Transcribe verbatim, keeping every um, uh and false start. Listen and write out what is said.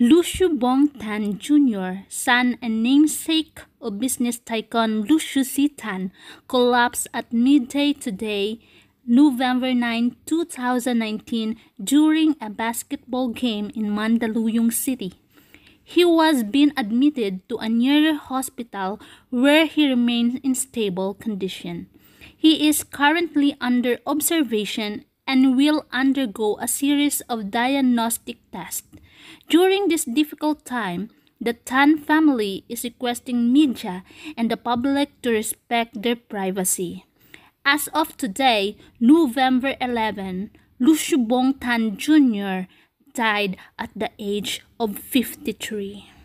Lucio Bong Tan Junior, son and namesake of business tycoon Lucio C. Tan, collapsed at midday today, November ninth, two thousand nineteen, during a basketball game in Mandaluyong City. He was being admitted to a nearby hospital where he remains in stable condition. He is currently under observation and will undergo a series of diagnostic tests. During this difficult time, the Tan family is requesting media and the public to respect their privacy. As of today, November eleventh, Lucio Bong Tan Junior died at the age of fifty-three.